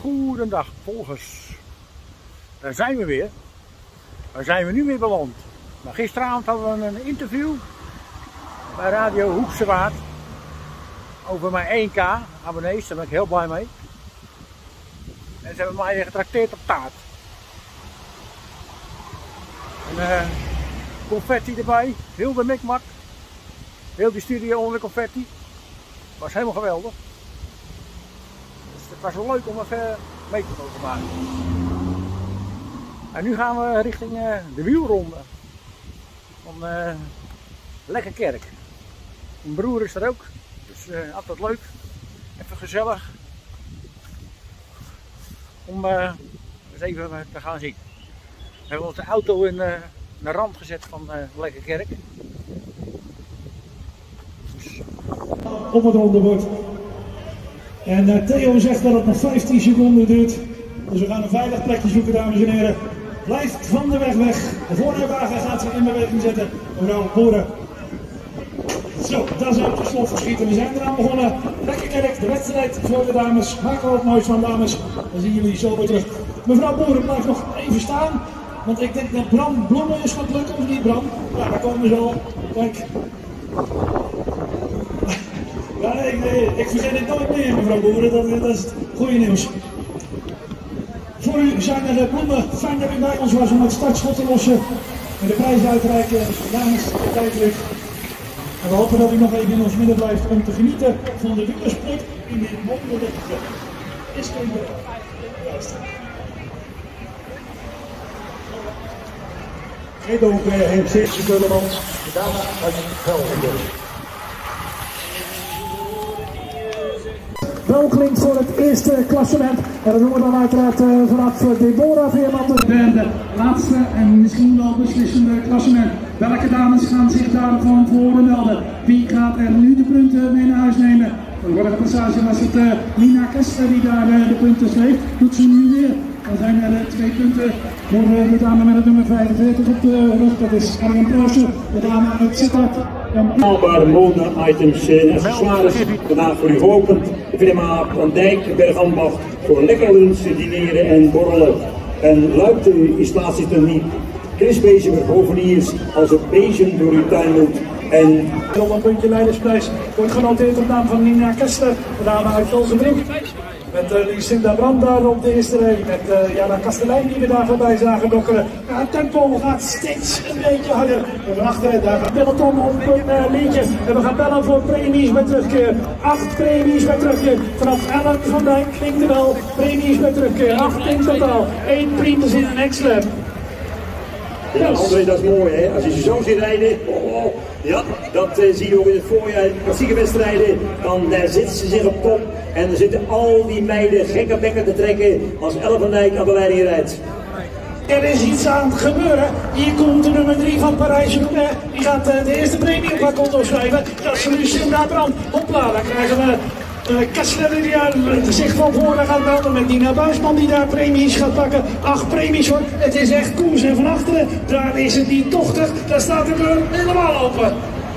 Goedendag volgers. Daar zijn we weer. Waar zijn we nu weer beland? Nou, gisteravond hadden we een interview bij Radio Hoekse Waard over mijn 1K abonnees. Daar ben ik heel blij mee. En ze hebben mij weer getrakteerd op taart. En confetti erbij, heel de mikmak. Heel die studio onder de confetti. Was helemaal geweldig. Dus het was wel leuk om even mee te mogen maken. En nu gaan we richting de wielronde van Lekkerkerk. Mijn broer is er ook, dus altijd leuk. Even gezellig om eens even te gaan zien. We hebben onze auto in de rand gezet van Lekkerkerk. Op het ronde wordt. En Theo zegt dat het nog 15 seconden duurt. Dus we gaan een veilig plekje zoeken, dames en heren. Blijft van de weg weg. De voorrijwagen gaat zich in beweging zetten. Mevrouw Boeren. Zo, daar zijn we tot slot geschieten. We zijn eraan begonnen. Lekkerkerk, de wedstrijd voor de dames. Maak er wat moois van, dames. Dan zien jullie zo weer terug. Mevrouw Boeren blijft nog even staan. Want ik denk dat Bram Bloemen is gaat lukken, of niet Bram? Ja, daar komen ze al. Kijk. Ja, ik vergeet het nooit meer, mevrouw Boeren. Dat is het goede nieuws. Voor u zijn er bloemen. Fijn dat u bij ons was om het startschot te lossen. En de prijs uit te reiken namens de tijdrit. En we hopen dat u nog even in ons midden blijft om te genieten van de wielersport in dit wonderlijke Iskender. Edo heeft 7 Kullemans. Daarna uit Gelderland. Wel klinkt voor het eerste klassement. En dat doen we dan uiteraard vanaf Deborah Veerman. De derde, laatste en misschien wel beslissende klassement. Welke dames gaan zich daarvan voor melden? Wie gaat er nu de punten mee naar huis nemen? De vorige passage was het Nina Kester die daar de punten schreef. Doet ze nu weer. Dan zijn er 2 punten voor de dame met het nummer 45 op de rug. Dat is Arjen Proosje, de dame uit Sittard. Haalbare mode-items en accessoires vandaag voor u geopend. De firma Van Dijk, Bergambacht voor lekker lunchen, dineren en borrelen. En luidt de installatietechniek. Chris Bezemer, hoveniers, als het bezen door uw tuin moet. En nog een puntje leidersprijs wordt genoteerd op naam van Nina Kester, de dame uit Velsenbroek. Met Lucinda Brand daar op de eerste rij, met Jana Kastelein die we daar voorbij zagen dokkeren. Ja, het tempo gaat steeds een beetje harder. En van achteren daar gaat peloton op een liedje. En we gaan bellen voor premies bij terugkeer. 8 premies bij terugkeer. Vanaf Ellen van Dijk klinkt er wel premies bij terugkeer. 8 in totaal. 1 primus in een X-lab. Ja, André, dat is mooi hè. Als je ze zo ziet rijden, ja, dat zie je ook in het voorjaar, klassieke wedstrijden, dan zitten ze zich op top en dan zitten al die meiden gekke bekken te trekken als Elle van Dijk aan de leiding rijdt. Er is iets aan het gebeuren. Hier komt de nummer 3 van Parijs-Roubaix. Die gaat de eerste premie op haar konto schrijven. Dat is Lucinda Brand. Hopla, dan krijgen we Kessler die zich van voren gaat melden met Nina Buisman die daar premies gaat pakken. 8 premies hoor. Het is echt koers en van achteren. Daar is het niet tochtig. Daar staat de deur helemaal open.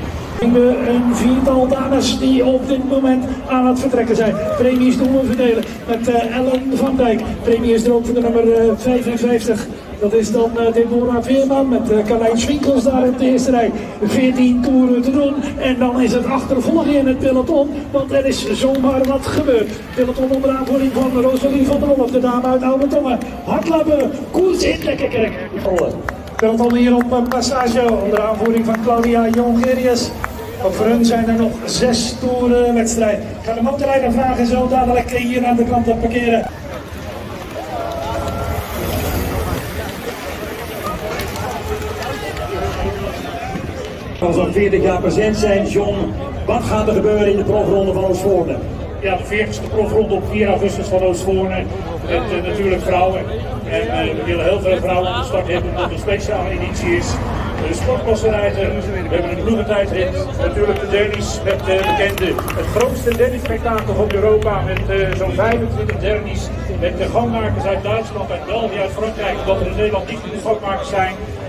Een viertal dames die op dit moment aan het vertrekken zijn. Premies doen we verdelen met Ellen van Dijk. Premie is er ook voor de nummer 55. Dat is dan Deborah Veerman met Carlijn Swinkels daar op de eerste rij. 14 toeren te doen en dan is het achtervolgen in het peloton, want er is zomaar wat gebeurd. Peloton onder aanvoering van Rosalie van der Wolf, de dame uit Oude Tongen. Hardlappen, koers in Lekkerkerk. Peloton hier op een passage onder aanvoering van Claudia Jongerius. Ook voor hun zijn er nog 6 toeren wedstrijd. Ik ga de motorrijder vragen zo dadelijk hier aan de kant te parkeren. Als we 40 jaar present zijn, John, wat gaat er gebeuren in de profronde van Oostvoorne? Ja, de 40ste profronde op 4 augustus van Oostvoorne. Met natuurlijk vrouwen. En we willen heel veel vrouwen aan de start hebben omdat het een speciale editie is. De sportklassenrijder, we hebben een ploegentijdrit, natuurlijk de dernies met het grootste derniespektakel van Europa met zo'n 25 dernies. Met de gangmakers uit Duitsland, uit België, uit Frankrijk, omdat er in Nederland niet genoeg gangmakers zijn.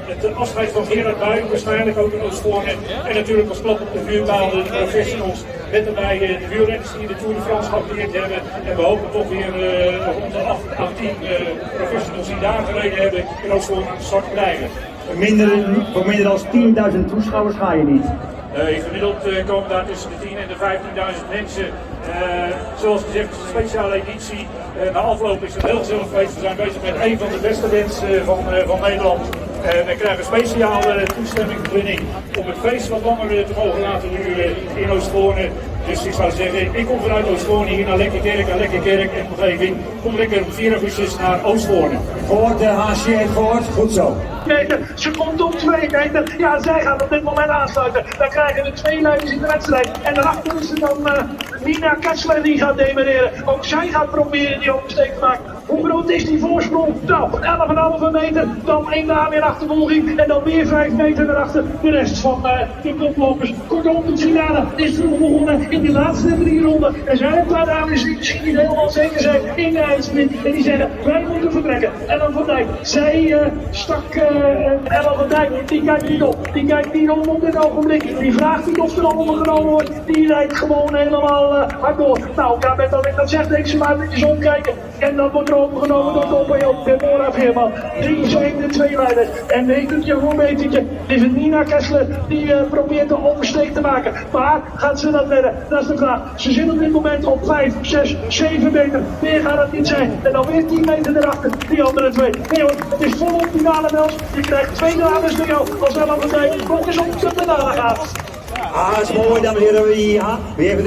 het afscheid van Gerard Buijs, waarschijnlijk ook in Oostvoorne. En natuurlijk als klap op de vuurpaal de professionals. Met daarbij de wielrenners die de Tour de France geacteerd hebben. En we hopen toch weer rond de 8 à 10 professionals die daar gereden hebben in Oostvoorne aan de start blijven. Voor minder dan 10.000 toeschouwers ga je niet. Gemiddeld komen daar tussen de 10.000 en de 15.000 mensen. Zoals gezegd, het is een speciale editie. Na afloop is het heel gezellig geweest. We zijn bezig met een van de beste bands van Nederland. Wij krijgen speciale toestemmingsvergunning om het feest wat langer te mogen laten duren in Oostvoorne. Dus ik zou zeggen, ik kom vanuit Oostvoorne hier naar Lekkerkerk en omgeving. Kom lekker op 4 augustus naar Oostvoorne. Gehoord, HC heeft gehoord, goed zo. Ze komt op 2 meter. Ja, zij gaat op dit moment aansluiten. Dan krijgen we 2 leiders in de wedstrijd. En daarachter is er dan Nina Kessler die gaat demereren. Ook zij gaat proberen die oversteek te maken. Hoe groot is die voorsprong? Nou, 11,5 meter. Dan 1 dame weer achtervolging. En dan weer 5 meter erachter. De rest van de koplopers. Kortom, de finale is vroeg begonnen in de laatste 3 ronden. Er zijn een paar dames die misschien niet helemaal zeker zijn in de eindsprint. En die zeggen, wij moeten vertrekken. Ellen van Dijk, zij stak Ellen van Dijk. Die kijkt niet op. Die kijkt niet op dit ogenblik. Die vraagt niet of er allemaal genomen wordt. Die rijdt gewoon helemaal hard door. Nou, ja, met dat zegt, denk ze maar eventjes omkijken. En dan wordt er overgenomen door Deborah Veerman. Die zijn de 2 leiders. En metertje voor metertje is het Nina Kessler die probeert de oversteek te maken. Maar gaat ze dat redden? Dat is de vraag. Ze zit op dit moment op 5, 6, 7 meter. Meer gaat het niet zijn. En dan weer 10 meter erachter. Die andere 2. Nee hoor, het is volop finale Wels. Je krijgt 2 dames bij jou als Ellen van Dijk ook eens op de finale gaat. Ah, dat is mooi, dames en heren. Ja, we hebben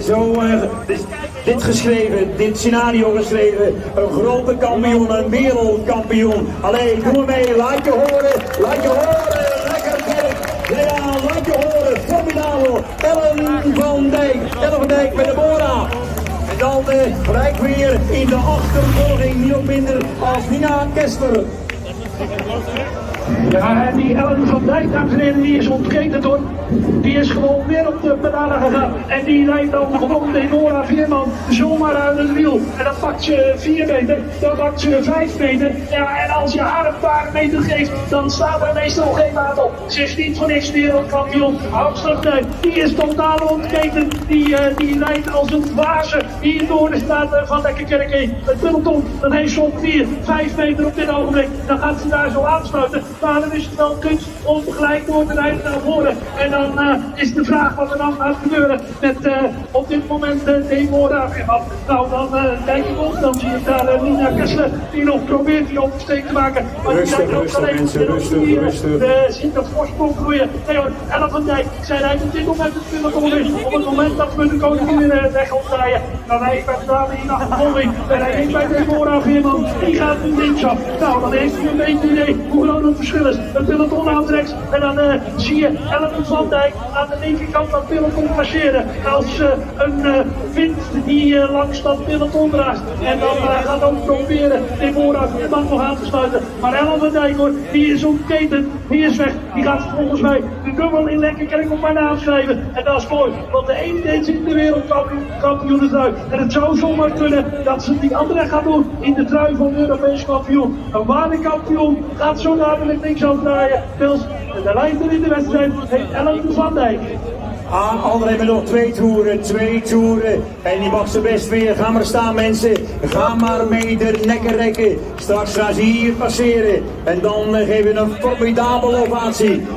dit geschreven, dit scenario geschreven. Een grote kampioen, een wereldkampioen. Allee, doe mee, laat je horen, lekker kerk. Ja, laat je horen, formidabel. Ellen van Dijk met de Bora. En dan gelijk weer in de achtervolging, niet op minder als Nina Kessler. Ja, en die Ellen van Dijk, dames en heren, die is ontketend hoor. Die is gewoon weer op de pedalen gegaan. En die rijdt dan gewoon Deborah Veerman zomaar uit het wiel. En dan pakt ze 4 meter, dan pakt ze 5 meter. Ja, en als je haar een paar meter geeft, dan staat er meestal geen maat op. Ze is niet voor niks wereldkampioen. Houtslag, die is totaal ontketend. Die rijdt als een wazen hier door de straat van Lekkerkerk heen. Het peloton, dat heeft zo'n 4, 5 meter op dit ogenblik. Dan gaat ze daar zo aansluiten. Maar dan is het wel kunst om gelijk door te rijden naar voren. En dan is de vraag wat er dan gaat gebeuren met op dit moment Deborah Veerman. Nou, dan kijk ik op, dan zie ik daar Nina Kessler die nog probeert die oversteek te maken. Maar rustig mensen, rustig. Ziet dat voorsprong groeien. Nee hoor, Ellen van Dijk, zij rijdt op dit moment het peloton in. Op het moment dat we de koningin in de weg opdraaien, dan rijdt bij de dame in achtervolging. En hij rijdt bij Deborah Veerman, die gaat nu linksaf. Nou, dan heeft u een beetje idee hoe groot het verschil is. Het peloton aantrekt en dan zie je Ellen van Dijk aan de linkerkant van het peloton passeren. Als een wind die langs dat peloton draagt. En dan gaat ook proberen Deborah Veerman nog aan te sluiten. Maar Ellen van Dijk hoor, die is ontketend, die is weg. Die gaat volgens mij de dubbel in Lekkerkerk op mijn naam schrijven. En dat is mooi, want de een zit in de wereldkampioen trui. En het zou zomaar kunnen dat ze die andere gaat doen in de trui van de Europese kampioen. Een ware kampioen gaat zo dadelijk niks afdraaien. Dus de leider in de wedstrijd heet Ellen van Dijk. André met nog 2 toeren. En die mag ze best weer. Ga maar staan mensen. Ga maar mee de nekken rekken. Straks gaan ze hier passeren. En dan geven we een formidabele ovatie.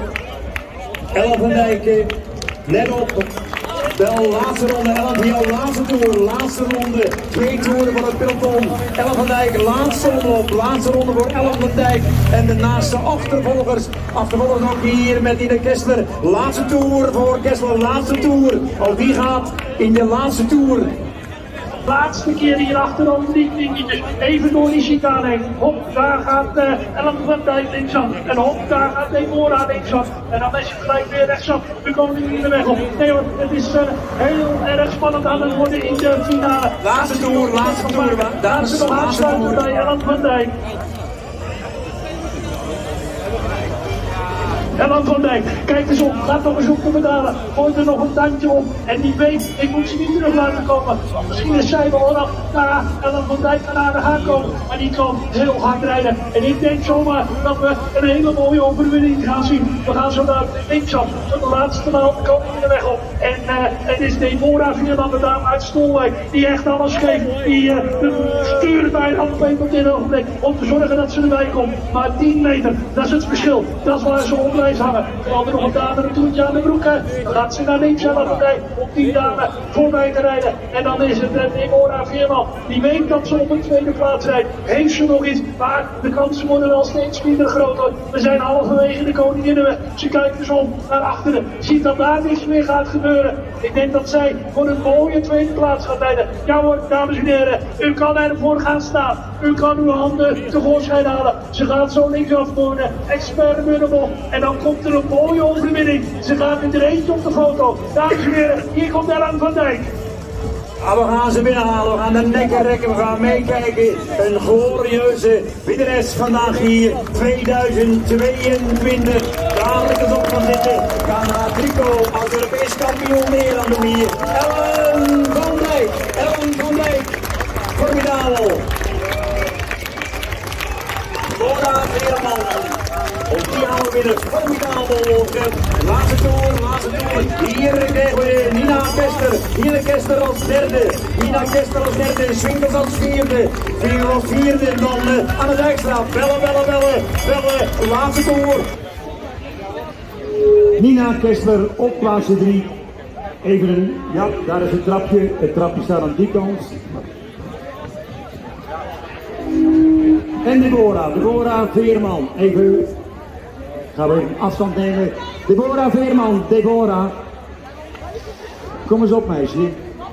Ellen van Dijk, let op. Wel, laatste ronde, Ellen van jou, laatste ronde, 2 toeren voor het peloton. Ellen van Dijk, laatste ronde voor Ellen van Dijk. En de naaste achtervolgers ook hier met Nina Kessler. Laatste toer voor Kessler, laatste toer. Ook die gaat in de laatste toer. Laatste keer hier achterom, 3 dingetjes. Even door die chicane heen. Hop, daar gaat Ellen van Dijk linksaf. En hop, daar gaat Deborah linksaf. En dan is het gelijk weer rechtsaf. We komen niet in de weg op. Nee hoor, het is heel erg spannend aan het worden in de finale. Laatste toer. Daar ze nog aansluiten bij Ellen van Dijk. Ellen van Dijk, kijk eens op, gaat nog eens op te betalen. Gooit er nog een tandje op. En die weet, ik moet ze niet terug laten komen. Want misschien is zij wel eraf. Nou, Ellen van Dijk kan aardig aankomen. Maar die kan heel hard rijden. En ik denk zomaar dat we een hele mooie overwinning gaan zien. We gaan zo naar linksaf. Zo de laatste maal komen we de weg op. En het is Deborah Vierman, de dame uit Stolwijk. Die echt alles geeft. Die stuurt bij een handpeet op dit ogenblik. Om te zorgen dat ze erbij komt. Maar 10 meter, dat is het verschil. Dat is waar ze op blijft hangen. Terwijl er nog een dame een toertje aan de broek heeft. Dan gaat ze naar links aan de partij om die dame voorbij te rijden. En dan is het Deborah Vierman. Die weet dat ze op een tweede plaats rijdt. Heeft ze nog iets, maar de kansen worden wel steeds minder groter. We zijn halverwege de Koninginnenweg. Ze kijkt dus om naar achteren. Ziet dat daar niks meer gaat gebeuren. Ik denk dat zij voor een mooie tweede plaats gaat rijden. Ja hoor, dames en heren, u kan ervoor gaan staan. U kan uw handen tevoorschijn halen. Ze gaat zo linksaf wonen. Expert Munnebol. En dan komt er een mooie overwinning. Ze gaat met er eentje op de foto. Dames en heren, hier komt Ellen van Dijk. Ja, we gaan ze binnenhalen, we gaan de nekken rekken, we gaan meekijken. Een glorieuze winnares vandaag hier, 2022. Dadelijk het op van zitten, gaan naar Trico als Europees kampioen Nederland doen hier. Ellen van Dijk, Ellen van Dijk, formidabel. Deborah Vierman. Op die halen we weer een formidabel laatste toer. Hier krijgen we Nina Kester. Nina Kester als derde. Nina Kester als derde. Swinkels als vierde. Swinkels als vierde. En dan aan de Dijkstraat. Bellen. Laatste toer. Nina Kester op plaats 3. Even, ja, daar is het trapje. Het trapje staat aan die kant. En Deborah Veerman. Even gaan we afstand nemen. Deborah Veerman, Deborah. Kom eens op, meisje.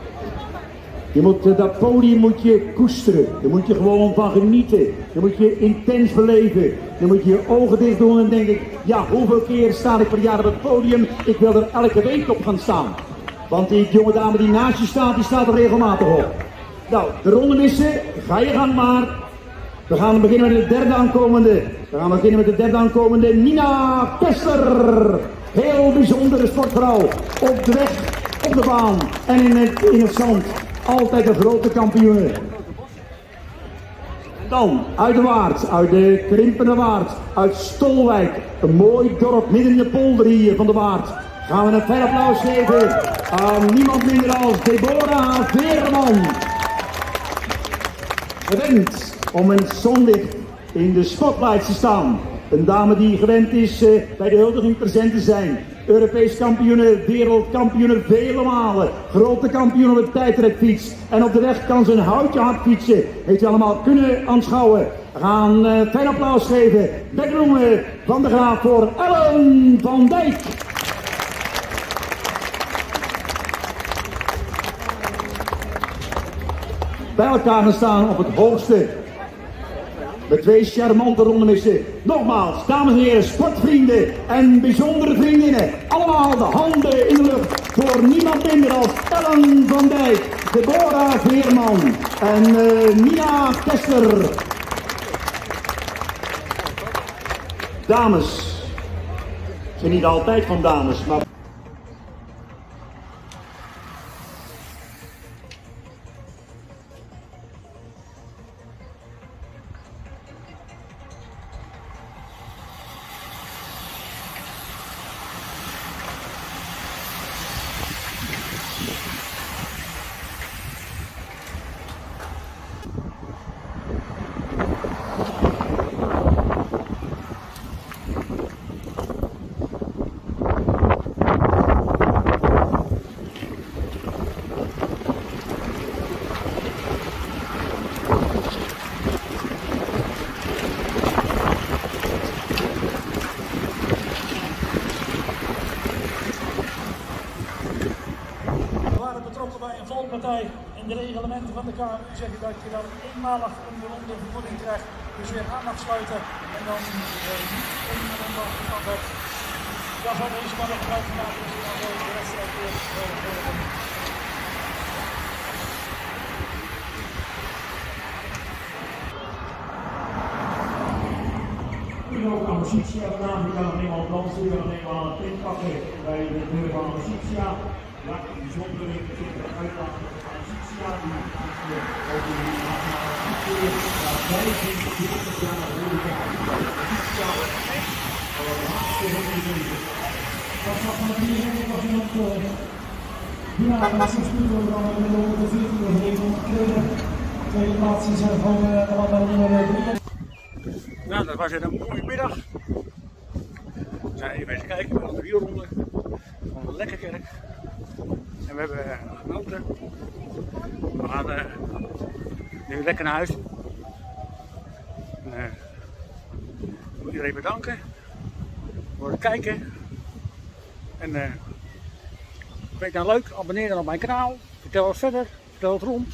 Dat podium moet je koesteren. Daar moet je gewoon van genieten. Daar moet je intens beleven. Dan moet je je ogen dicht doen en denk ik, ja, hoeveel keer sta ik per jaar op het podium? Ik wil er elke week op gaan staan. Want die jonge dame die naast je staat, die staat er regelmatig op. Nou, de ronde missen, ga je gang maar. We gaan beginnen met de derde aankomende. Nina Kester. Heel bijzondere sportvrouw. Op de weg, op de baan en in het zand. Altijd een grote kampioen. Dan uit de Waard, uit de Krimpende Waard, uit Stolwijk. Een mooi dorp midden in de polder hier van de Waard. Gaan we een fijn applaus geven aan niemand minder als Deborah Veerman. Gewend om een zonlicht in de spotlights te staan. Een dame die gewend is bij de huldiging present te zijn. Europees kampioene, wereldkampioene vele malen. Grote kampioen op het tijdrekfiets. En op de weg kan ze een houtje hard fietsen. Heeft u allemaal kunnen aanschouwen. We gaan fijn applaus geven. Bekroemen van de Graaf voor Ellen van Dijk. Bij elkaar gaan staan op het hoogste. Met twee charmante rondemissen. Nogmaals, dames en heren, sportvrienden en bijzondere vriendinnen. Allemaal de handen in de lucht voor niemand minder als Ellen van Dijk, Deborah Veerman en Nina Kester. Dames. Ze zijn niet altijd van dames, maar... In de reglementen van de KMU zeggen dat je dan eenmalig een ronde vergoeding krijgt, dus weer aan mag sluiten en dan niet een ronde van dat. Dan zal deze man nog gebruik maken, dus dan zal de wedstrijd weer volgen. Amicitia, de naam die kan nog eenmaal dansen, die kan nog eenmaal een pin pakken bij de deur van Amicitia. Ja, een bijzondere uitlaat van Amicitia, die over die nationale voetbal, daar 25 jaar geleden Amicitia, dat was een hartstikke goed leven. Dat was van de 4 was iemand ja, dat is een speler dan de 14e geleden gekregen. Tweede plaats is van de man bij nummer 3. Nou, dat was een mooie middag. We zijn even eens kijken naar de wielronde van de Lekkerkerk. En we hebben genoten. We gaan nu lekker naar huis. En, ik wil iedereen bedanken voor het kijken. En vind je het nou leuk? Abonneer dan op mijn kanaal. Vertel het verder. Vertel het rond.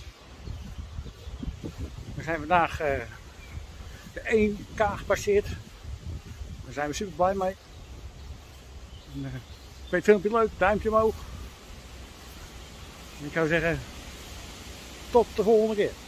We zijn vandaag de 1K gepasseerd. Daar zijn we super blij mee. En, vind je het filmpje leuk? Duimpje omhoog. En ik zou zeggen, tot de volgende keer.